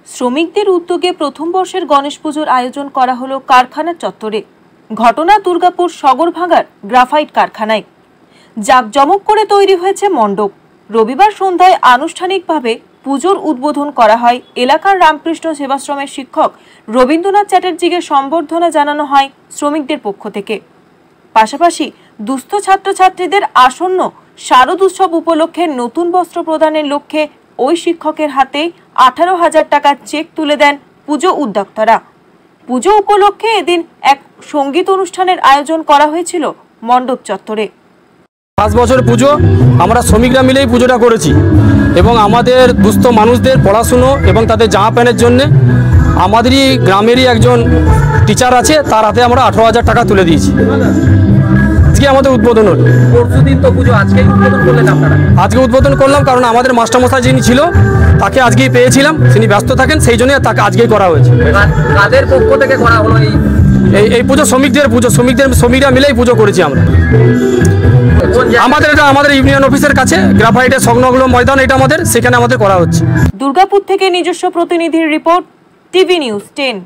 শ্রমিকদের উদ্যোগে প্রথম বর্ষের গণেশ পুজোর আয়োজন করা হলো কারখানার চত্বরে। ঘটনা দুর্গাপুর সগরভাঙ্গার গ্রাফাইট কারখানায়। জাঁকজমক করে তৈরি হয়েছে মণ্ডপ। রবিবার সন্ধ্যায় আনুষ্ঠানিকভাবে পুজোর উদ্বোধন করা হয়। এলাকার রামকৃষ্ণ সেবাশ্রমের শিক্ষক রবীন্দ্রনাথ চ্যাটার্জিকে সম্বর্ধনা জানানো হয় শ্রমিকদের পক্ষ থেকে। পাশাপাশি দুস্থ ছাত্রছাত্রীদের আসন্ন শারদ উৎসব উপলক্ষে নতুন বস্ত্র প্রদানের লক্ষ্যে ওই শিক্ষকের হাতে 18,000 টাকার চেক তুলে দেন পুজো উদ্যোক্তারা। পুজো উপলক্ষে এদিন এক সঙ্গীত অনুষ্ঠানের আয়োজন করা হয়েছিল মণ্ডপ চত্বরে। 5 বছর পুজো আমরা শ্রমিকরা মিলেই পুজোটা করেছি এবং আমাদের দুস্থ মানুষদের পড়াশুনো এবং তাদের জামা প্যান্টের জন্য আমাদেরই গ্রামেরই একজন টিচার আছে, তার হাতে আমরা 18,000 টাকা তুলে দিয়েছি। আজকে আমাদের উদ্বোধন হল। পরশুদিন তো পুজো, আজকে উদ্বোধন করলেন আপনারা? আজকে উদ্বোধন করলাম, কারণ আমাদের মাস্টারমশাই যিনি ছিল তাকে আজকেই পেয়েছিলাম, তিনি ব্যস্ত থাকেন, সেই জন্য তাকে আজকেই করা হয়েছে। কাদের পক্ষ থেকে করা হলো এই পুজো? শ্রমিকরা মিলেই পুজো করেছি আমরা। আমাদের ইউনিয়ন অফিসের কাছে গ্রাফাইটের সংলগ্ন ময়দান, এটা আমাদের, সেখানে আমাদের করা হচ্ছে। দুর্গাপুর থেকে নিজস্ব প্রতিনিধির রিপোর্ট, টিভি নিউজ 10।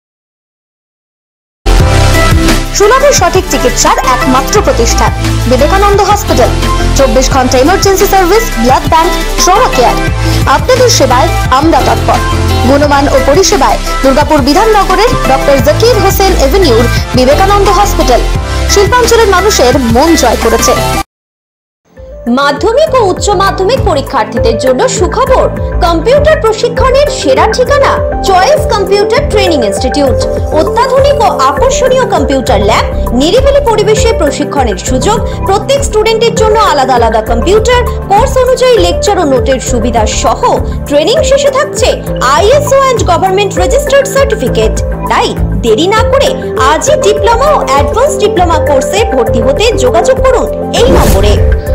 সুলভে সঠিক চিকিৎসার একমাত্র প্রতিষ্ঠান বিবেকানন্দ হসপিটাল। 24 ঘন্টা emergency service, blood bank, trauma care. আপনাদের সেবায় আমরা তৎপর। গুণমান ও পরিষেবায় দুর্গাপুর বিধাননগরের ডক্টর জাকির হোসেন এভিনিউর বিবেকানন্দ হসপিটাল শিল্পাঞ্চলের মানুষের মন জয় করেছে। মাধ্যমিক ও উচ্চ মাধ্যমিক পরীক্ষার্থীদের জন্য সুখবর, কম্পিউটার প্রশিক্ষণের সেরা ঠিকানা চয়েস কম্পিউটার ট্রেনিং ইনস্টিটিউট। অত্যাধুনিক ও আকর্ষণীয় কম্পিউটার ল্যাব, নিরিবিলি পরিবেশে প্রশিক্ষণের সুযোগ, প্রত্যেক স্টুডেন্টের জন্য আলাদা আলাদা কম্পিউটার, কোর্স অনুযায়ী লেকচার ও নোটের সুবিধা সহ ট্রেনিং শেষে থাকছে ISO and government registered certificate. তাই দেরি না করে আজই ডিপ্লোমা ও অ্যাডভান্স ডিপ্লোমা কোর্সে ভর্তি হতে যোগাযোগ করুন এই নম্বরে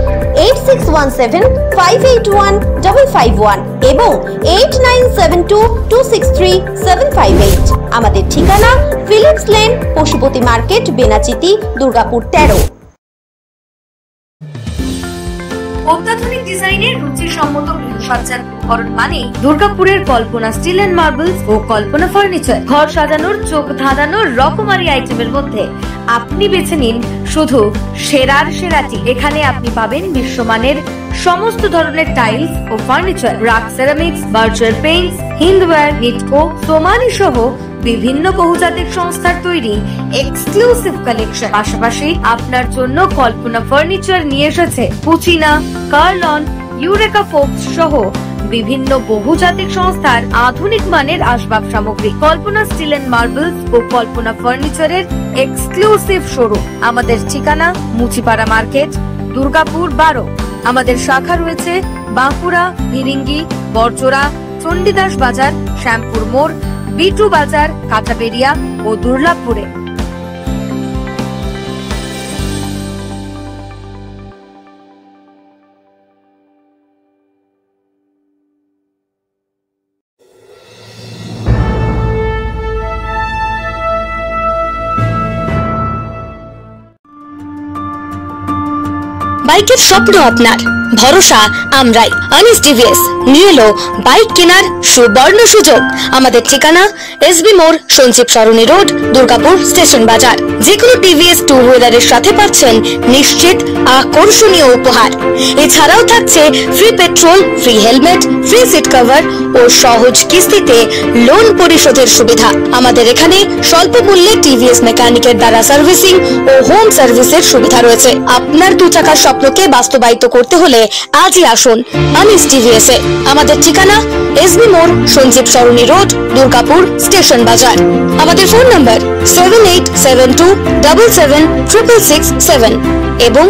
8617581551 এবং 8972263758। আমাদের ঠিকানা Philips lane, Pashupati market, Benachiti, Durgapur 13। অত্যাধুনিক ডিজাইনের রুচিসম্মত গৃহসজ্জার উপকরণ মানে দুর্গাপুরের কল্পনা স্টিল এন্ড মার্বেলস ও কল্পনা ফার্নিচার। ঘর সাজানোর, চোখ ধাঁধানোর রকমারি আইটেমের মধ্যে আপনি বেছে নিন শুধু সেরার সেরাটি। এখানে আপনি পাবেন বিশ্বমানের সমস্ত ধরনের টাইলস ও furniture, RAK ceramics, Berger paints, Hindware, Nitco, Somany সহ বিভিন্ন বহুজাতিক সংস্থার তৈরি এক্সক্লুসিভ কালেকশন। পাশাপাশি আপনার জন্য কল্পনা ফার্নিচার নিয়ে এসেছে পুচিনা, কার্লন, ইউরেকা ফোকস সহ বিভিন্ন বহুজাতিক সংস্থার আধুনিক মানের আসবাব সামগ্রী। কল্পনা স্টিল এন্ড মার্বেলস ও কল্পনা ফার্নিচারের এক্সক্লুসিভ শোরুম। আমাদের ঠিকানা মুচিপাড়া মার্কেট, দুর্গাপুর 12। আমাদের শাখা রয়েছে বাঁকুড়া, ভিরিঙ্গি, বরজোড়া, চণ্ডীদাস বাজার, শ্যামপুর মোড়, বিটু বাজার, কাঁচাবেড়িয়া ও দুর্গাপুরে। বাইকের স্বপ্ন আপনার, ভরসা আমরাই। আনিস টিভিএস নিয়ে এলো বাইক কেনার সুবর্ণ সুযোগ। আমাদের ঠিকানা SB মোড়, সঞ্জীব সরণি রোড, দুর্গাপুর স্টেশন বাজার। যেকোনো টিভিএস 2 হুইলারের সাথে পাচ্ছেন নিশ্চিত আকর্ষণীয় উপহার। এছাড়াও থাকছে free petrol, free helmet, free seat cover ও সহজ কিস্তিতে লোন পরিশোধের সুবিধা। আমাদের এখানে স্বল্প মূল্যে টিভিএস মেকানিকের দ্বারা সার্ভিসিং ও হোম সার্ভিসের সুবিধা রয়েছে। আপনার 2 চাকার স্বপ্নকে বাস্তবায়িত করতে হলে আজই আসুন আনিস টিভিএস এ। আমাদের ঠিকানা SB মোড়, সঞ্জীব সরণি রোড, দুর্গাপুর স্টেশন বাজার। আমাদের ফোন নাম্বার 7872776667 এবং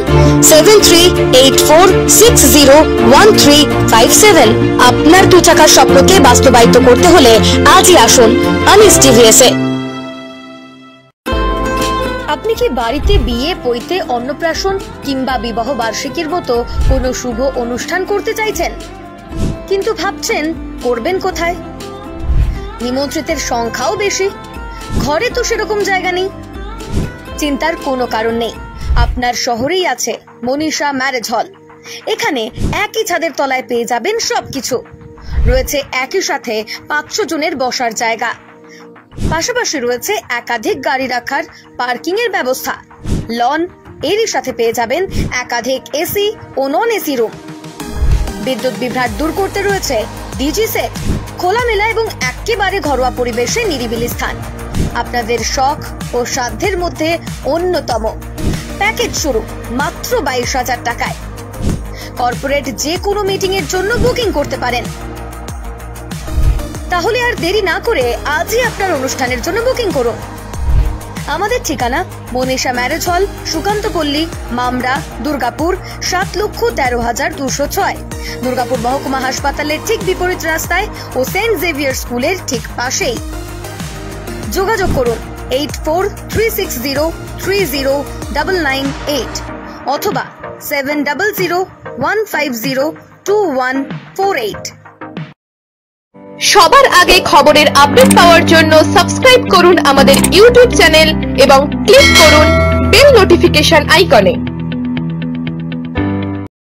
7384601357। আপনার 2 চাকার স্বপ্নকে বাস্তবায়িত করতে হলে আজই আসুন আনিস টিভিএস এ। আপনি কি বাড়িতে বিয়ে, পৈতে, অন্নপ্রাশন কিংবা বিবাহ বার্ষিকীর মতো কোনো শুভ অনুষ্ঠান করতে চাইছেন, কিন্তু ভাবছেন করবেন কোথায়? নিমন্ত্রিতের সংখ্যাও বেশি, ঘরে তো সেরকম জায়গা নেই। চিন্তার কোনো কারণ নেই, আপনার শহরেই আছে মনীষা ম্যারেজ হল। এখানে একই ছাদের তলায় পেয়ে যাবেন সবকিছু। রয়েছে একই সাথে 500 জনের বসার জায়গা। পাশাপাশি রয়েছে একাধিক গাড়ি রাখার পার্কিং এর ব্যবস্থা। লন, এরই সাথে পেয়ে যাবেন একাধিক এসি ও নন এসি রুম। বিদ্যুৎ বিভ্রাট দূর করতে রয়েছে ডিজি সেট। খোলামেলা এবং একেবারে ঘরোয়া পরিবেশে নিরিবিলি স্থান। আপনাদের শখ ও সাধ্যের মধ্যে অন্যতম। প্যাকেজ শুরু মাত্র 22,000 টাকায়। কর্পোরেট যে কোনো মিটিং এর জন্য বুকিং করতে পারেন। তাহলে আর দেরি না করে আজই আপনার অনুষ্ঠানের জন্য বুকিং করুন। আমাদের ঠিকানা মনীষা ম্যারেজ হল, সুকান্ত পল্লী, মামরা, দুর্গাপুর 7,13,206। দুর্গাপুর মহকুমা হাসপাতালের ঠিক বিপরীত রাস্তায় ও সেন্ট জেভিয়ার স্কুলের ঠিক পাশেই। যোগাযোগ করুন 8436030998 অথবা 7001502148। সবার আগে খবরের আপডেট পাওয়ার জন্য সাবস্ক্রাইব করুন আমাদের ইউটিউব চ্যানেল এবং ক্লিক করুন বেল নোটিফিকেশন আইকনে।